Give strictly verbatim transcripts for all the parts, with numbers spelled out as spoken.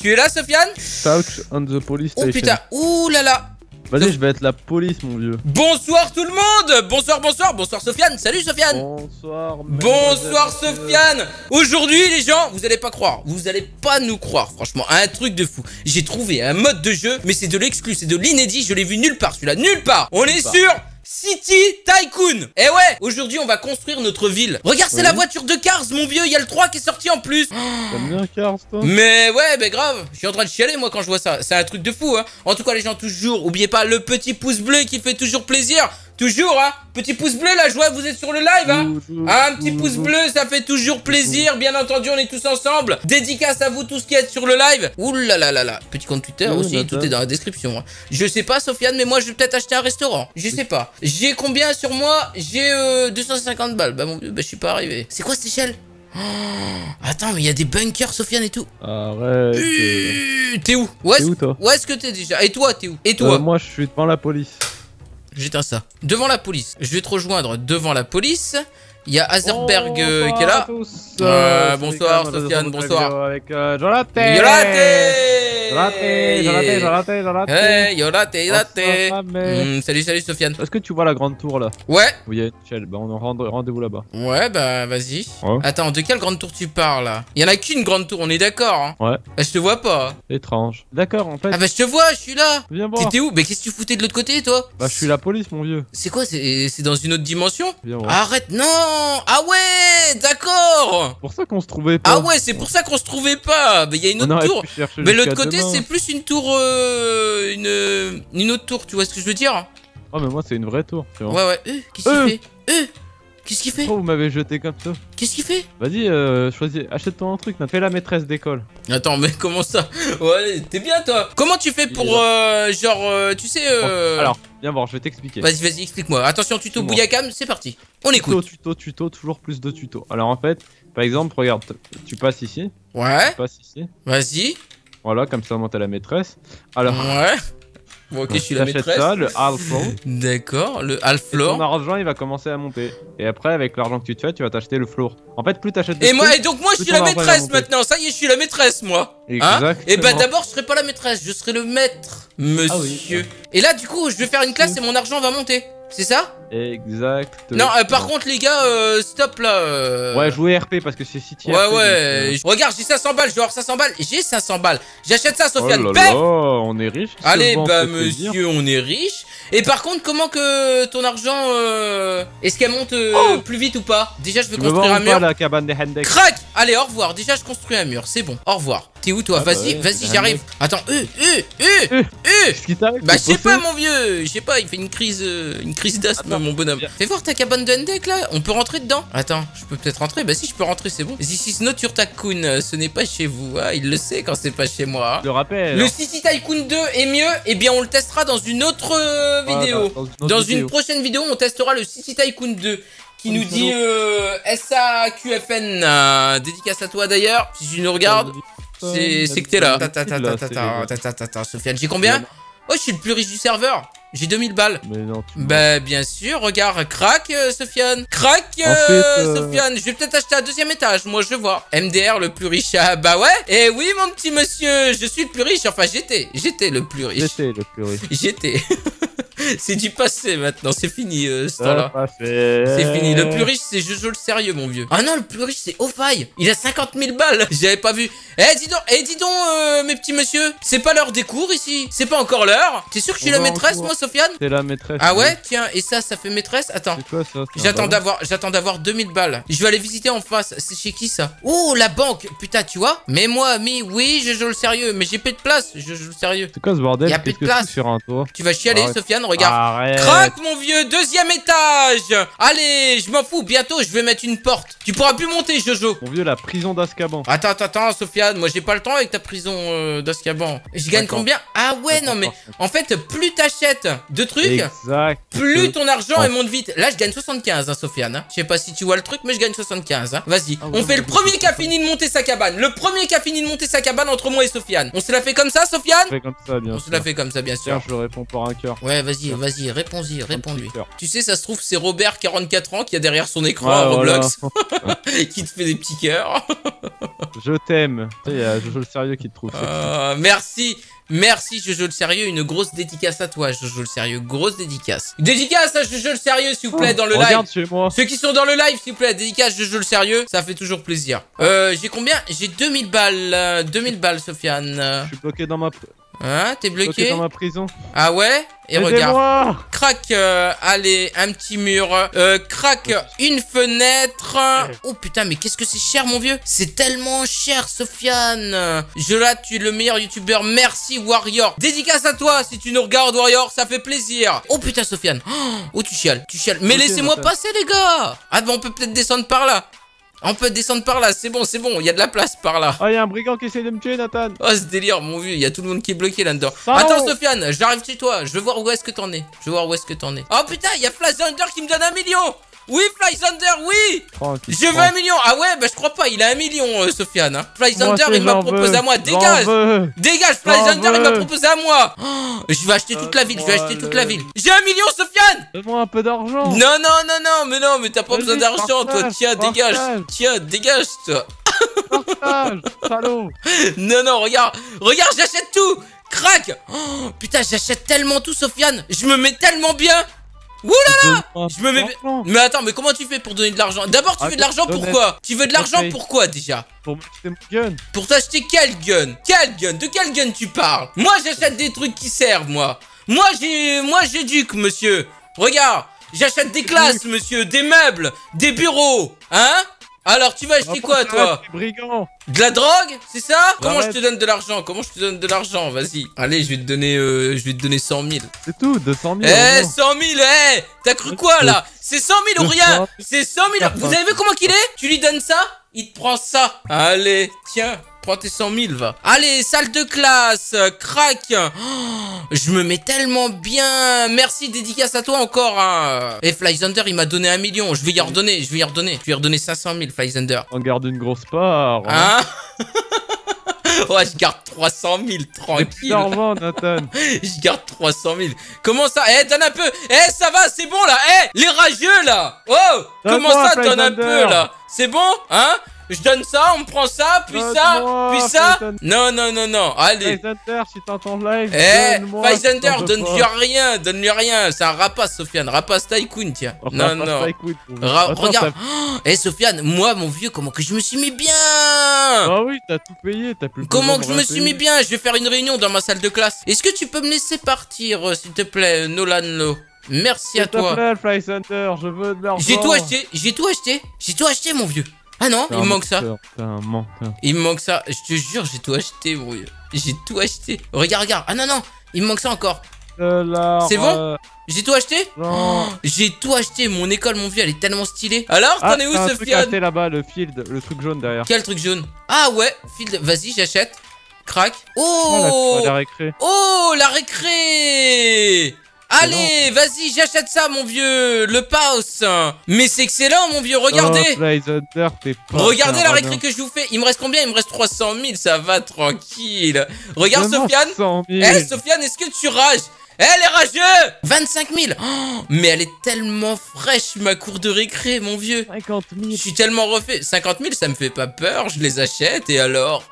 Tu es là, Sofiane? Talk on the police station. Oh putain, ouh là là. Vas-y, je vais être la police, mon vieux. Bonsoir tout le monde. Bonsoir, bonsoir, bonsoir Sofiane. Salut Sofiane. Bonsoir. Bonsoir Sofiane. Aujourd'hui les gens, vous allez pas croire, vous allez pas nous croire, franchement, un truc de fou. J'ai trouvé un mode de jeu, mais c'est de l'exclu, c'est de l'inédit, je l'ai vu nulle part celui-là, nulle part. On est sur City Tycoon. Eh ouais, aujourd'hui on va construire notre ville. Regarde, c'est oui. la voiture de Cars, mon vieux, il y a le trois qui est sorti en plus. T'aimes bien Cars, toi? Mais ouais, mais grave, je suis en train de chialer moi quand je vois ça. C'est un truc de fou, hein. En tout cas les gens, toujours, oubliez pas le petit pouce bleu qui fait toujours plaisir. Toujours, hein. Petit pouce bleu, là, je vois que vous êtes sur le live, hein. Un petit pouce bleu, ça fait toujours plaisir. Bien entendu, on est tous ensemble. Dédicace à vous tous qui êtes sur le live. Ouh là là là là. Petit compte Twitter oui, aussi, tout est dans la description, hein. Je sais pas, Sofiane, mais moi, je vais peut-être acheter un restaurant. Je sais pas. J'ai combien sur moi? J'ai euh, deux cent cinquante balles. Bah, mon vieux, bah, je suis pas arrivé. C'est quoi cette échelle? Oh, attends, mais il y a des bunkers, Sofiane, et tout. Arrête. Euh, t'es où? Où est-ce toi Où est-ce que t'es déjà? Et toi, t'es où? Et toi? euh, Moi, je suis devant la police. J'éteins ça. Devant la police. Je vais te rejoindre devant la police. Il y a Azerberg euh, qui est là. Euh, bonsoir Sofiane, bonsoir. Avec euh, Jonathan. Yolaté Jonathan, Jonathan, Jonathan. Hey, Yolaté, Yolaté. Mmh, salut, salut Sofiane. Est-ce que tu vois la grande tour là? Ouais. Où il y a une échelle. Bah, on a rendez-vous là-bas. Ouais, bah vas-y. Ouais. Attends, de quelle grande tour tu parles là? Il y en a qu'une grande tour, on est d'accord, hein? Ouais. Bah, je te vois pas. Étrange. D'accord, en fait. Ah bah je te vois, je suis là. Viens voir. T'étais où? Mais qu'est-ce que tu foutais de l'autre côté, toi? Bah, je suis la police, mon vieux. C'est quoi? C'est dans une autre dimension? Viens voir. Arrête, non. Ah ouais, d'accord. C'est pour ça qu'on se trouvait pas. Ah ouais, c'est pour ça qu'on se trouvait pas. Mais il y a une autre tour. Mais l'autre côté, c'est plus une tour, euh, une, une autre tour. Tu vois ce que je veux dire? Oh mais moi c'est une vraie tour. Tu vois. Ouais ouais. Euh, Qu'est-ce qu'il euh. fait? Euh, Qu'est-ce qu'il fait? Pourquoi vous m'avez jeté comme ça? Qu'est-ce qu'il fait? Vas-y, euh, choisis, achète-toi un truc. Fais la maîtresse d'école. Attends, mais comment ça? Ouais, t'es bien toi. Comment tu fais pour, euh, genre, euh, tu sais, euh... Alors, viens voir, je vais t'expliquer. Vas-y, vas-y, explique-moi. Attention, tuto Bouillacam, c'est parti. On écoute. Tuto, tuto, tuto, toujours plus de tutos. Alors en fait, par exemple, regarde, tu passes ici. Ouais. Tu passes ici. Vas-y. Voilà, comme ça, monte à la maîtresse. Alors. Ouais. Bon, ok, je suis la maîtresse. Ça, le half floor. D'accord, le half floor. Ton argent, il va commencer à monter. Et après, avec l'argent que tu te fais, tu vas t'acheter le floor. En fait, plus t'achètes. Et moi, et donc moi, je suis la maîtresse maintenant. Ça y est, je suis la maîtresse, moi. Exactement. Hein, et bah d'abord, je serai pas la maîtresse, je serai le maître, monsieur. Ah oui. Et là, du coup, je vais faire une classe et mon argent va monter. C'est ça? Exact. Non, euh, par contre, les gars, euh, stop là. Euh... Ouais, jouez R P parce que c'est City. Ouais, R P, ouais. Donc, euh... Regarde, j'ai cinq cents balles, je vais avoir cinq cents balles. J'ai cinq cents balles. J'achète ça, Sofiane. Oh là là, on est riche. Allez, bah, monsieur, on est riche. Et par contre, comment que ton argent, euh... est-ce qu'elle monte euh, oh plus vite ou pas? Déjà, je vais tu construire un mur. La cabane des Hendek. Crac. Allez, au revoir. Déjà, je construis un mur. C'est bon. Au revoir. T'es où toi? ah Vas-y, bah ouais, vas-y, j'arrive. Attends, euh, euh, euh, euh. Qu'est-ce qui t'arrive? Bah, je sais pas, mon vieux. Je sais pas, il fait une crise, euh, une crise d'asthme, mon bonhomme. Bien. Fais voir ta cabane de Hendek là. On peut rentrer dedans? Attends, je peux peut-être rentrer. Bah, si, je peux rentrer, c'est bon. This is not your Tycoon. Ce n'est pas chez vous. Ah, il le sait quand c'est pas chez moi. Je le rappelle. Le City Tycoon deux est mieux. Eh bien, on le testera dans une autre euh, vidéo. Ah, bah, dans une, autre dans vidéo. une prochaine vidéo, on testera le City Tycoon deux. Qui nous dit euh, S A Q F N. Euh, dédicace à toi d'ailleurs. Si tu nous regardes. C'est que t'es là. Sofiane, j'ai combien? Oh, je suis le plus riche du serveur. J'ai deux mille balles. Mais non, bah, bien sûr. Regarde, crac, euh, Sofiane. Crac, euh, euh... Sofiane. Je vais peut-être acheter un deuxième étage. Moi, je vois. M D R, le plus riche. Ah, bah ouais. Et oui, mon petit monsieur. Je suis le plus riche. Enfin, j'étais. J'étais le plus riche. J'étais le plus riche. J'étais. C'est du passé maintenant, c'est fini euh, ce temps-là. C'est fini. Le plus riche, c'est Jojo le sérieux, mon vieux. Ah non, le plus riche, c'est Ofaï. Il a cinquante mille balles. J'avais pas vu. Eh, dis donc, eh, dis donc, euh, mes petits messieurs. C'est pas l'heure des cours ici. C'est pas encore l'heure. T'es sûr que je suis la maîtresse, moi, Sofiane? C'est la maîtresse. Ah ouais, tiens, et ça, ça fait maîtresse? Attends. J'attends d'avoir, j'attends d'avoir deux mille balles. Je vais aller visiter en face. C'est chez qui ça? Oh, la banque. Putain, tu vois? Mais moi, ami, oui, je joue le sérieux. Mais j'ai plus de place. Je joue le sérieux. C'est quoi ce bordel? Y'a plus de place. Sur un toit. Tu vas chialer, Arrête. Sofiane, regarde. Arrête. Crac, mon vieux, deuxième étage. Allez, je m'en fous, bientôt je vais mettre une porte. Tu pourras plus monter, Jojo. Mon vieux, la prison d'Azkaban. Attends, attends, attends, Sofiane, moi j'ai pas le temps avec ta prison euh, d'Azkaban. Je gagne combien? Ah ouais, non mais en fait, plus t'achètes de trucs, exact. plus ton argent oh. monte vite. Là, je gagne soixante-quinze, hein, Sofiane. Hein. Je sais pas si tu vois le truc, mais je gagne soixante-quinze. Hein. Vas-y, ah, on ouais, fait le premier qui a fini de monter sa cabane. Le premier qui a fini de monter sa cabane entre moi et Sofiane. On se la fait comme ça, Sofiane? On se la fait comme ça, bien On sûr. se la fait comme ça, bien sûr. Tiens, je réponds pour un cœur. Ouais, vas-y. vas-y, vas-y, réponds-y, réponds-lui. petit cœur. Tu sais, ça se trouve, c'est Robert, quarante-quatre ans, qui a derrière son écran Ouais, à Roblox, voilà. qui te fait des petits cœurs. Je t'aime. Tu sais, il y a Jojo le sérieux qui te trouve. Euh, merci, merci Jojo le sérieux, une grosse dédicace à toi Jojo le sérieux, grosse dédicace. Dédicace à Jojo le sérieux s'il vous plaît dans le live. Regarde chez moi. Ceux qui sont dans le live s'il vous plaît, dédicace Jojo le sérieux, ça fait toujours plaisir. Euh, j'ai combien? J'ai deux mille balles, euh, deux mille balles Sofiane. Je suis bloqué dans ma... Hein, t'es bloqué bloqué dans ma prison. Ah ouais? Et regarde. Aidez-moi. Crac, euh, allez, un petit mur. Euh, crac, une fenêtre. Oh putain, mais qu'est-ce que c'est cher, mon vieux? C'est tellement cher, Sofiane. Je là, tu es le meilleur youtubeur. Merci, Warrior. Dédicace à toi, si tu nous regardes, Warrior, ça fait plaisir. Oh putain, Sofiane. Oh, tu chiales, tu chiales. Mais Ok, laissez-moi Nathan. passer, les gars. Ah, bah, on peut peut-être descendre par là. On peut descendre par là, c'est bon, c'est bon, il y a de la place par là. Oh, il y a un brigand qui essaie de me tuer, Nathan. Oh, ce délire, mon vieux, il y a tout le monde qui est bloqué là-dedans. Salaud. Attends, Sofiane, j'arrive chez toi, je veux voir où est-ce que t'en es. Je veux voir où est-ce que t'en es. Oh putain, il y a Fly Thunder qui me donne un million. Oui, Fly Thunder, oui. Tranquille, Je veux un million. Ah ouais, bah je crois pas, il a un million, euh, Sofiane. Hein. Fly Moi Thunder, aussi, il m'a j'en proposé veux. à moi. J'en Dégage. veux. Dégage, Fly J'en Thunder, il m'a veux. proposé à moi. Oh, je vais acheter toute la ville, je vais acheter toute la ville. J'ai un million, Sofiane. Donne-moi un peu d'argent. Non, non, non, non, mais non, mais t'as pas Vas-y, besoin d'argent, toi. partage, Tiens, dégage. partage. Tiens, dégage, toi. Partage, salaud. Non, non, regarde, regarde, j'achète tout. Crac. Oh, putain, j'achète tellement tout, Sofiane. Je me mets tellement bien. Oulala. Je me mets... Mais attends, mais comment tu fais pour donner de l'argent? D'abord, tu Ah, veux de l'argent honnête. pourquoi? Tu veux de l'argent Ok. pourquoi, déjà? Pour m'acheter mon gun. Pour t'acheter quel gun? Quel gun? De quel gun tu parles? Moi, j'achète des trucs qui servent, moi. Moi, j'ai... Moi, j'éduque, monsieur. Regarde, j'achète des classes, monsieur, des meubles, des bureaux. Hein? Alors, tu vas acheter quoi, toi? Brigand. De la drogue? C'est ça? Comment je Arrête. te donne de l'argent? Comment je te donne de l'argent? Vas-y. Allez, je vais te donner, euh, je vais te donner cent mille. C'est tout, deux cent mille. Eh, euros. cent mille, eh! T'as cru quoi, là? C'est cent mille ou rien? C'est cent mille. Vous avez vu comment qu'il est? Tu lui donnes ça? Il te prend ça. Allez, tiens. Prends tes cent mille, va. Allez, salle de classe, crac. Oh, je me mets tellement bien. Merci, dédicace à toi encore. Hein. Et Fly Thunder, il m'a donné un million. Je vais y redonner, je vais y redonner. Je vais y redonner cinq cent mille, Fly Thunder. On garde une grosse part. Hein? Ouais, je garde trois cent mille, J'ai plus tranquille. d'argent, Nathan. Je garde trois cent mille. Comment ça? Eh, donne un peu. Eh, ça va, c'est bon là. Eh, les rageux là. Oh, comment Donne-moi, ça, donne un Fly peu Thunder. là? C'est bon? Hein? Je donne ça, on me prend ça, puis ça, Donne-moi, puis ça. Fly Thunder. Non, non, non, non. Allez. Fly Thunder, si t'entends le live. Eh, donne-moi, Fly si t'en Thunder, veux donne-lui pas. rien, donne-lui rien. C'est un rapace, Sofiane. Rapace Tycoon, tiens. Enfin, Non, passe non. pas, écoute. Ra- Attends, regarde. t'as- Oh, eh, Sofiane, moi, mon vieux, comment que je me suis mis bien. Ah oui, t'as tout payé, t'as plus Comment que besoin je de me suis rien mis bien? Je vais faire une réunion dans ma salle de classe. Est-ce que tu peux me laisser partir, euh, s'il te plaît, Nolan Lo? Merci à S'il te toi. plaît, Fly Thunder, je veux de l'argent. J'ai tout acheté, j'ai tout acheté, j'ai tout acheté, mon vieux. Ah non, T'es il un me manque ça. menteur, T'es un menteur. Il me manque ça. Je te jure, j'ai tout acheté, mon vieux. J'ai tout acheté. Regarde, regarde. Ah non, non, il me manque ça encore. De l'argent. C'est bon J'ai tout acheté? Non. Oh, j'ai tout acheté. Mon école, mon vieux, elle est tellement stylée. Alors, Ah, t'en es où, t'as un truc à Sofiane? acheter là-bas, le field, le truc jaune derrière. Quel truc jaune? Ah ouais, Field. Vas-y, j'achète. Crac. Ah, Oh! la, la récré. Oh, la récré! Allez, vas-y, j'achète ça, mon vieux. Le paus. Mais c'est excellent, mon vieux. Regardez. Oh, Fly Thunder, t'es pas. Regardez t'es la un récré radin. que je vous fais. Il me reste combien? Il me reste trois cent mille. Ça va, tranquille. Regarde, Donne-moi Sofiane. cent mille. Eh, Sofiane, est-ce que tu rages? Eh, les rageux! vingt-cinq mille. Oh, mais elle est tellement fraîche, ma cour de récré, mon vieux. cinquante Je mille. suis tellement refait. cinquante mille, ça me fait pas peur. Je les achète. Et alors?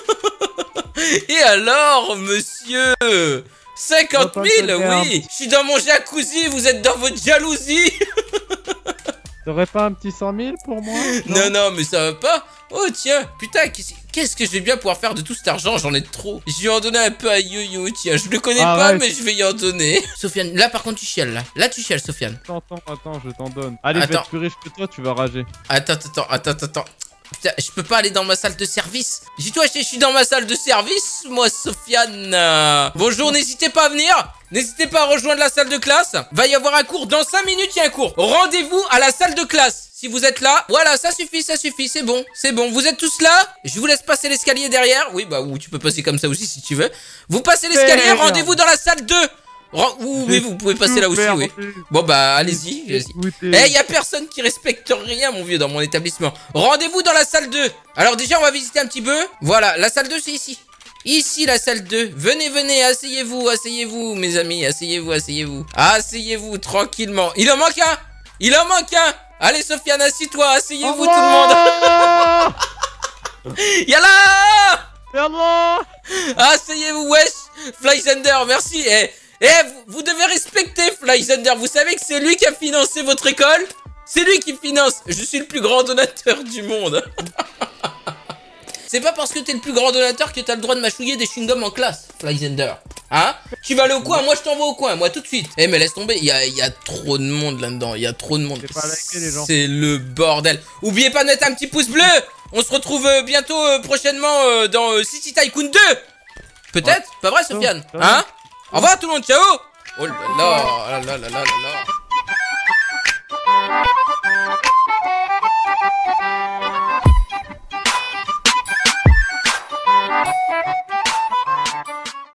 Et alors, monsieur? cinquante mille, oui. Je suis dans mon jacuzzi. Vous êtes dans votre jalousie. T'aurais pas un petit cent mille pour moi? Non, non, mais ça va pas. Oh, tiens, putain, qu'est-ce qu'est-ce que je vais bien pouvoir faire de tout cet argent? J'en ai trop. Je vais en donner un peu à Yo-Yo, tiens. Je le connais pas, Arrête. mais je vais y en donner. Sofiane, là, par contre, tu chiales, là. Là, tu chiales, Sofiane. Attends, attends, attends, je t'en donne. Allez, je vais Attends. être plus riche que toi, tu vas rager. Attends, attends, attends, attends, attends. Putain, je peux pas aller dans ma salle de service. J'ai tout acheté, je suis dans ma salle de service, moi, Sofiane. Euh, Bonjour, n'hésitez pas à venir. N'hésitez pas à rejoindre la salle de classe. Va y avoir un cours. Dans cinq minutes, il y a un cours. Rendez-vous à la salle de classe. Si vous êtes là, voilà, ça suffit, ça suffit, c'est bon, c'est bon. Vous êtes tous là? Je vous laisse passer l'escalier derrière. Oui, bah, ou tu peux passer comme ça aussi si tu veux. Vous passez l'escalier, rendez-vous dans la salle deux. Ren- ou- oui, vous pouvez passer là aussi, oui. Bon, bah, allez-y. allez-y. Eh, y a personne qui respecte rien, mon vieux, dans mon établissement. Rendez-vous dans la salle deux. Alors déjà, on va visiter un petit peu. Voilà, la salle deux, c'est ici. Ici la salle deux. Venez, venez, asseyez-vous, asseyez-vous, mes amis, asseyez-vous, asseyez-vous. Asseyez-vous tranquillement. Il en manque un. Il en manque un. Allez, Sofiane, assis-toi, asseyez-vous tout le monde. Yallah. Yallah. Asseyez-vous, wesh. Flyzander, merci. Eh, eh, vous, vous devez respecter Flyzander. Vous savez que c'est lui qui a financé votre école? C'est lui qui finance. Je suis le plus grand donateur du monde. C'est pas parce que t'es le plus grand donateur que t'as le droit de mâchouiller des chewing-gums en classe, Flyzander. Hein? Tu vas aller au coin, moi je t'envoie au coin, moi tout de suite. Eh mais laisse tomber, il y a, y a trop de monde là-dedans, il y a trop de monde. C'est le bordel. Oubliez pas de mettre un petit pouce bleu. On se retrouve euh, bientôt, euh, prochainement, euh, dans euh, City Tycoon deux. Peut-être? Ouais. Pas vrai, Sofiane? Oh, hein? Au revoir tout le monde, ciao. Oh là là, là là là là là là.